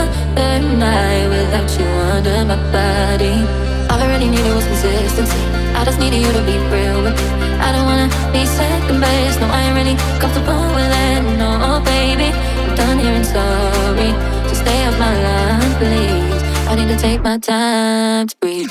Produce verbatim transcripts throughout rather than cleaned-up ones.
another night without you under my body. All I really needed was consistency. I just needed you to be real with me. I don't wanna be second base. No, I ain't really comfortable with that. No, baby, I'm done hearing sorry. Just stay off my line, please. I need to take my time to breathe.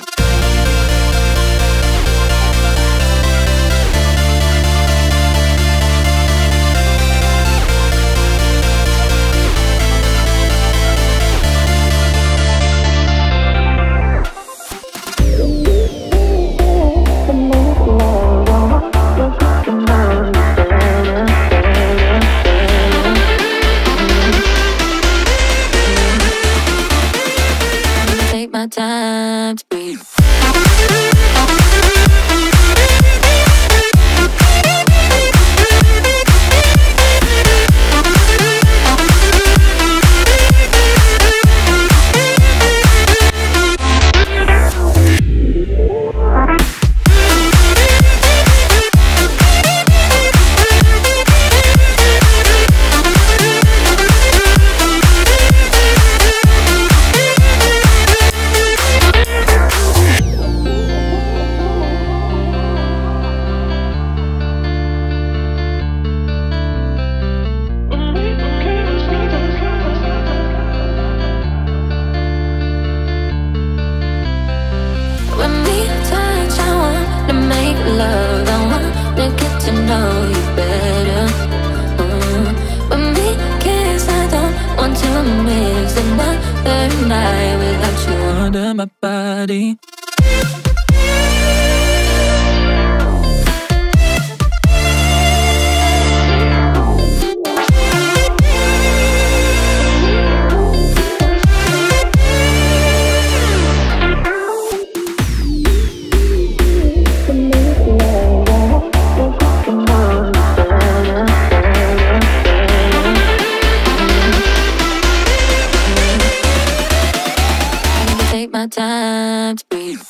My time to breathe. Love, I wanna get to know you better. uh, But me, kiss, I don't want to miss another night without you under my body. My time to breathe.